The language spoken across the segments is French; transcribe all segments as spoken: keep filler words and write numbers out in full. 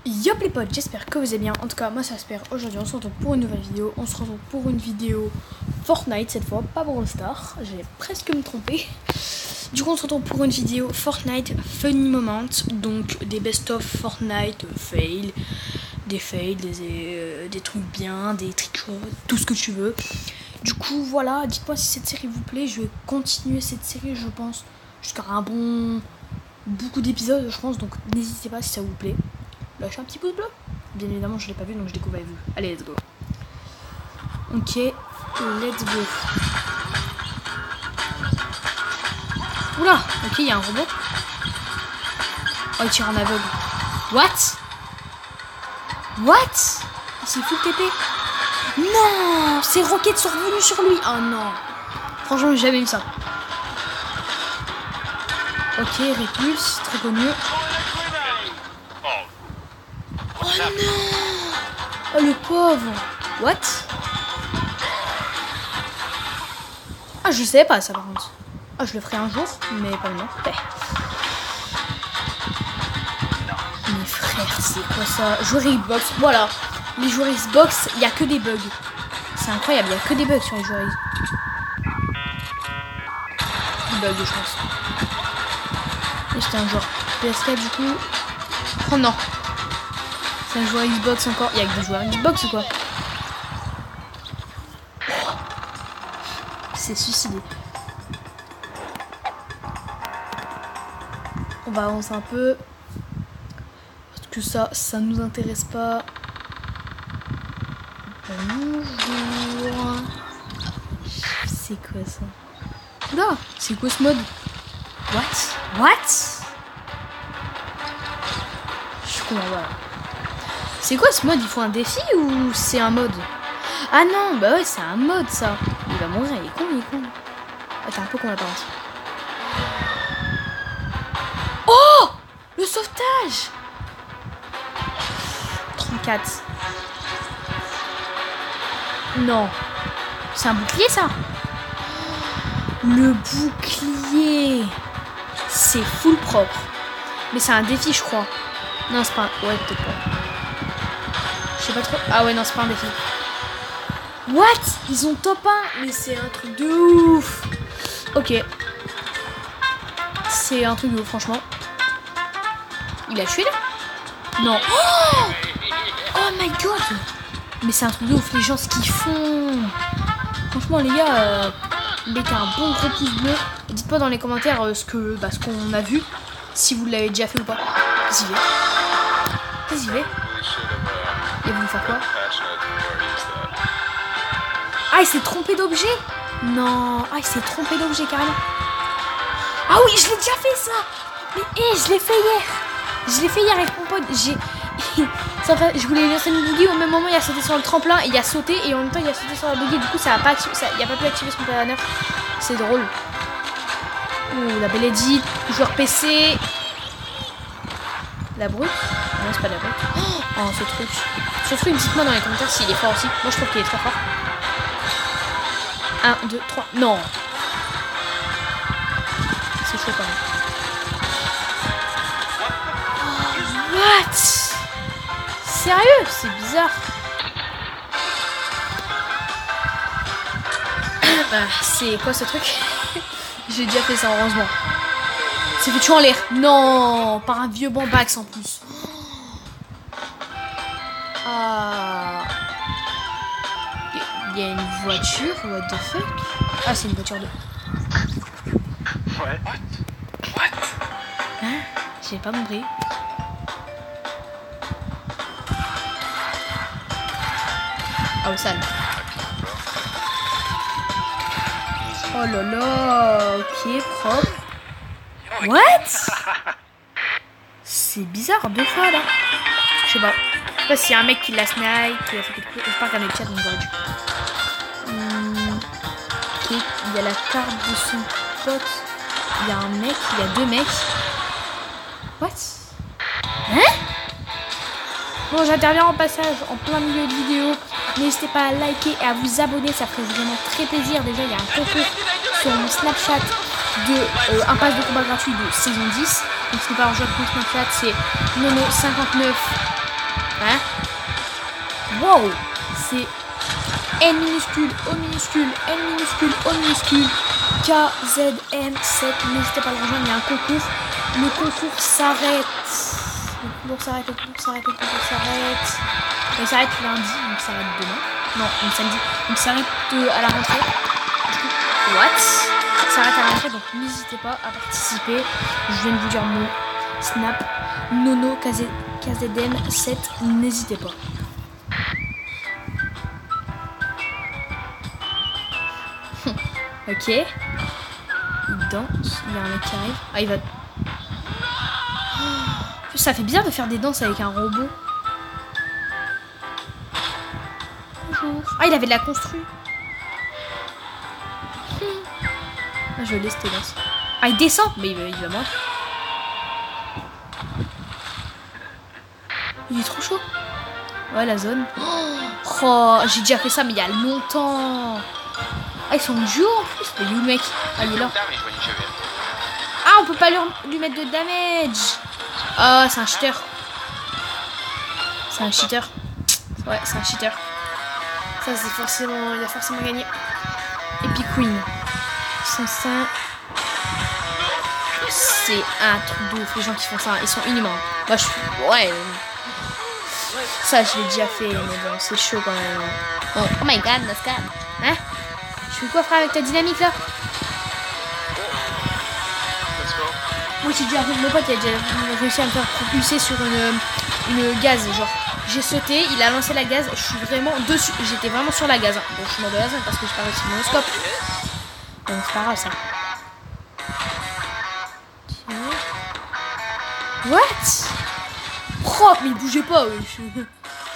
Yop les potes, j'espère que vous allez bien. En tout cas, moi ça j'espère. Aujourd'hui, on se retrouve pour une nouvelle vidéo. On se retrouve pour une vidéo Fortnite cette fois, pas Brawl Stars. J'ai presque me trompé. Du coup, on se retrouve pour une vidéo Fortnite Funny Moment. Donc, des best-of Fortnite, euh, fail, des fails, des, euh, des trucs bien, des tricks, tout ce que tu veux. Du coup, voilà, dites-moi si cette série vous plaît. Je vais continuer cette série, je pense, jusqu'à un bon. Beaucoup d'épisodes, je pense. Donc, n'hésitez pas si ça vous plaît. Lâchez un petit pouce bleu. Bien évidemment, je l'ai pas vu, donc je découvre avec vous. Allez, let's go. Ok, let's go. Oula, ok, il y a un robot. Oh, il tire en aveugle. What? What? C'est full T P. Non, ces roquettes sont revenues sur lui. Oh non. Franchement, j'ai jamais vu ça. Ok, Répulse, très connu. Oh non! Oh le pauvre! What? Ah, je savais pas ça par contre. Ah, je le ferai un jour, mais pas maintenant. Ouais. Mais frère, c'est quoi ça? Joueur Xbox, voilà. Les joueurs Xbox, il n'y a que des bugs. C'est incroyable, il n'y a que des bugs sur les joueurs Xbox. Des bugs, je pense. Et j'étais un joueur P S quatre du coup. Oh non! C'est un joueur Xbox encore. Il y a que des joueurs Xbox ou quoi? C'est suicidé. On va avancer un peu. Parce que ça, ça nous intéresse pas. Bonjour. C'est quoi ça? Là, c'est quoi ce mode? What? What? Je comprends pas. C'est quoi ce mode? Il faut un défi ou c'est un mode? Ah non, bah ouais, c'est un mode ça. Il va mourir, il est con, il est con. Ah, t'es un peu con l'apparence. Oh! Le sauvetage! trente-quatre. Non. C'est un bouclier ça? Le bouclier. C'est full propre. Mais c'est un défi, je crois. Non, c'est pas un... Ouais, peut-être pas. Je sais pas trop. Ah ouais, non, c'est pas un défi. What? Ils ont top un? Mais c'est un truc de ouf. Ok. C'est un truc de ouf, franchement. Il a tué là? Non. Oh, oh my god. Mais c'est un truc de ouf, les gens, ce qu'ils font. Franchement, les gars, euh, mettez un bon gros pouce bleu. Dites-moi dans les commentaires euh, ce que, bah, ce qu'on a vu. Si vous l'avez déjà fait ou pas. Qu'est-ce qu'il fait? Qu'est-ce qu'il fait? Il a voulu faire quoi? Ah, il s'est trompé d'objet? Non. Ah, il s'est trompé d'objet carrément. Ah oui, je l'ai déjà fait ça. Mais hé, hey, je l'ai fait hier. Je l'ai fait hier avec mon pote. J'ai... je voulais lancer une boogie. Au même moment, il a sauté sur le tremplin. Il a sauté et en même temps, il a sauté sur la boogie. Du coup, ça a pas activé, ça... il a pas pu activer son planeur. C'est drôle. Ouh, la belle Eddie. Joueur P C. La brute? Non, c'est pas la brute. Oh, ce truc. Ce truc, dites-moi dans les commentaires s'il est fort aussi. Moi, je trouve qu'il est très fort. un, deux, trois. Non. C'est chaud quand même. Oh, what? Sérieux? C'est bizarre. Bah, c'est quoi ce truc? J'ai déjà fait ça, heureusement. C'est fait tuer en l'air. Non, par un vieux Bambax en plus. Ah. Il y a une voiture, what the fuck? Ah, c'est une voiture de... Ouais. What? What? Hein? J'ai pas compris. Ah, au sale. Oh là là, ok, propre. What? C'est bizarre, deux fois là. Je sais pas. Je sais pas s'il y a un mec qui l'a snipe, qui a fait quelque chose. Je pas regarder le chat, donc j'aurais dû. Hum, ok, il y a la carte de son pote. Il y a un mec, il y a deux mecs. What? Hein? Bon, j'interviens en passage, en plein milieu de vidéo. N'hésitez pas à liker et à vous abonner, ça ferait vraiment très plaisir. Déjà, il y a un concours sur mon Snapchat de euh, un pass de combat gratuit de saison dix. Donc, ce n'est pas un jeu de Snapchat, c'est Nono cinquante-neuf Hein? Wow! C'est N minuscule, O minuscule, N minuscule, O minuscule, K, Z, M, sept. N'hésitez pas à le rejoindre, il y a un concours. Le concours s'arrête. Le concours s'arrête, le concours s'arrête, le concours s'arrête. Il s'arrête lundi, donc ça s'arrête demain. Non, donc samedi. Donc ça s'arrête euh, à la rentrée. What? Ça s'arrête à la rentrée, donc n'hésitez pas à participer. Je viens de vous dire mon snap. Nono, K Z M, sept. N'hésitez pas. Ok. Il danse. Il y a un mec qui arrive. Ah, il va... Oh, ça fait bizarre de faire des danses avec un robot. Bonjour. Ah, il avait de la construit. Ah, je laisse tes danses. Ah, il descend. Mais il va, il va mourir. Il est trop chaud. Ouais, la zone. Oh, j'ai déjà fait ça, mais il y a longtemps. Ah, ils sont en duo en plus. Il est où le mec? Ah, il est là. Ah, on peut pas lui, lui mettre de damage. Ah, c'est un cheater. C'est un cheater. Ouais, c'est un cheater. Ça, c'est forcément... Il a forcément gagné. Epic Queen. cent cinq. C'est un truc de ouf. Les gens qui font ça, ils sont inhumains. Moi, je suis... Ouais. Ça, je l'ai déjà fait. Mais bon, c'est chaud quand même. Oh, oh my god, Nascar. Hein? Je fais quoi, frère, avec ta dynamique là? Moi j'ai déjà, mon pote il a déjà réussi à me faire propulser sur une, une gaz. Genre, j'ai sauté, il a lancé la gaz, je suis vraiment dessus. J'étais vraiment sur la gaz. Hein. Bon, je suis mort de la zone parce que je parle aussi mon scope. Donc c'est pas grave ça. What? Propre, mais il bougeait pas, oui.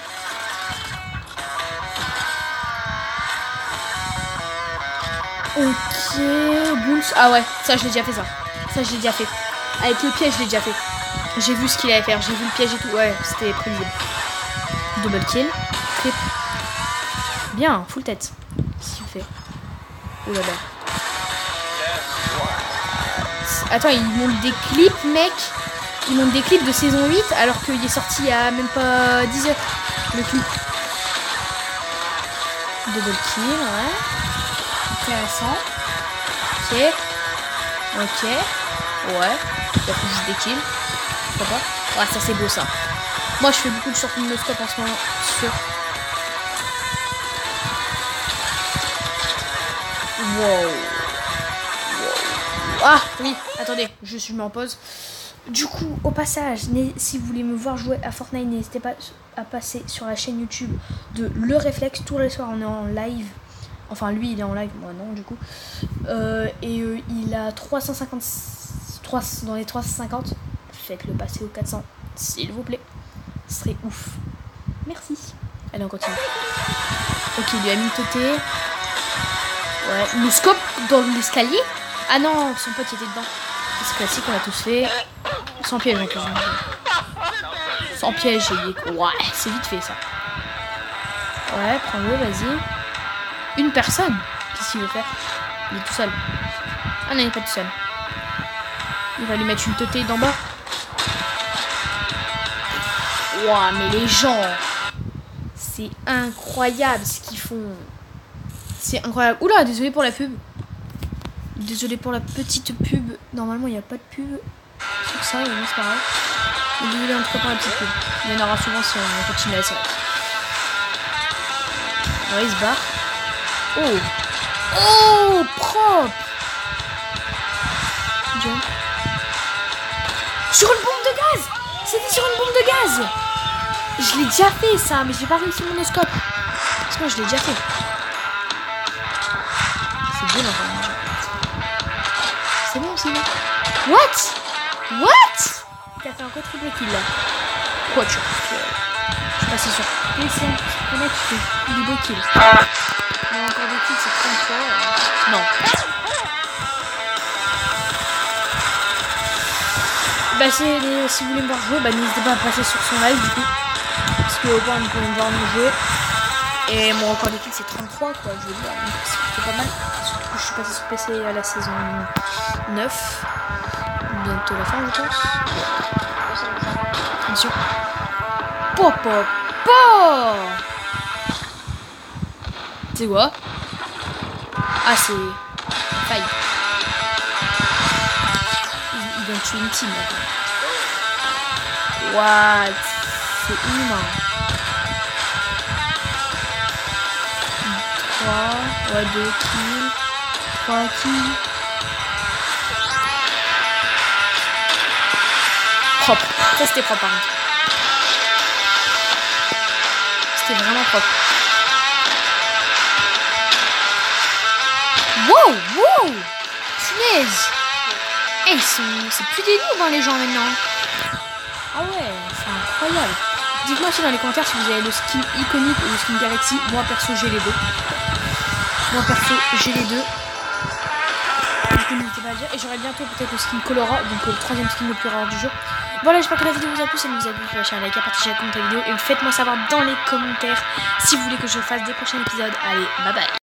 Ok, Bulls. Ah ouais, ça je l'ai déjà fait ça. Ça je l'ai déjà fait. Avec le piège je l'ai déjà fait. J'ai vu ce qu'il allait faire, j'ai vu le piège et tout. Ouais, c'était prévisible. Double kill. Trip. Bien, full tête. Qu'est-ce qu'il fait? Oh là là. Attends, il monte des clips, mec. Il monte des clips de saison huit alors qu'il est sorti il y a même pas dix heures. Le clip. Double kill, ouais. Intéressant. Ok. Ok. Ouais. Il a fait juste des kills. Pourquoi pas? Ouais, ça c'est beau ça. Moi je fais beaucoup de sorties de scope en ce moment. Sur. Wow. Wow. Ah oui, attendez, je suis mis en pause. Du coup, au passage, si vous voulez me voir jouer à Fortnite, n'hésitez pas à passer sur la chaîne YouTube de Le Réflexe. Tous les soirs, on est en live. Enfin, lui, il est en live, moi non, du coup. Euh, et euh, il a trois cent cinquante... trois, dans les trois cent cinquante. Faites-le passer au quatre cents, s'il vous plaît. Ce serait ouf. Merci. Allez, on continue. Ok, il lui a mis une T T. Ouais, le scope dans l'escalier. Ah non, son pote était dedans. C'est classique, on l'a tous fait. Sans piège, en plus. Sans piège, j'ai dit. Ouais, c'est vite fait, ça. Ouais, prends-le, vas-y. Une personne. Qu'est-ce qu'il veut faire? Il est tout seul. Ah non, il n'est pas tout seul. Il va lui mettre une teuté d'en bas. Ouah, mais les gens, c'est incroyable ce qu'ils font. C'est incroyable. Oula, désolé pour la pub. Désolé pour la petite pub. Normalement, il n'y a pas de pub sur ça, mais c'est pas grave. Mais désolé en tout cas pour la petite pub. Il y en aura souvent si on continue la série. Ouais, il se barre. Oh! Oh! Propre! Jump. Sur une bombe de gaz! C'était sur une bombe de gaz! Je l'ai déjà fait ça, mais j'ai pas réussi mon scope. Parce que moi, je l'ai déjà fait. C'est bien enfin. C'est bon aussi, là. What? What? T'as fait un quoi triple kill là? Quoi, tu je suis passé sur P C. Comment tu fais des beaux kills? Mais encore des kills, c'est trente-trois. Euh... Non. Bah, c'est les... si vous voulez me voir jouer, bah, n'hésitez pas à passer sur son live du coup. Parce que au moins, vous pouvez me voir me jouer. Et mon record de kills, c'est trente-trois, quoi. Je veux dire, c'est pas mal. Surtout que je suis passé sur P C à la saison neuf. Bientôt la fin, je pense. Attention. Pop, pop. pas. C'est quoi? Ah, c'est... Faille. Ils, ils vont tuer une team. What? C'est inhumain. trois, ouais, deux kills. trois kills. Propre. Ça, c'était propre, par contre. C'était vraiment propre. Wow, wow, punaise. Eh, ils sont... c'est plus des noobs, hein, les gens, maintenant. Ah ouais, c'est incroyable. Dites-moi aussi dans les commentaires si vous avez le skin iconique ou le skin Galaxy. Moi, perso, j'ai les deux. Moi, perso, j'ai les deux. Du coup, n'hésitez pas à dire. Et j'aurai bientôt peut-être le skin Colora, donc le troisième skin le plus rare du jeu. Voilà, j'espère que la vidéo vous a plu. Si elle vous a plu, lâchez un like, à partager, à commenter la vidéo. Et faites-moi savoir dans les commentaires si vous voulez que je fasse des prochains épisodes. Allez, bye bye.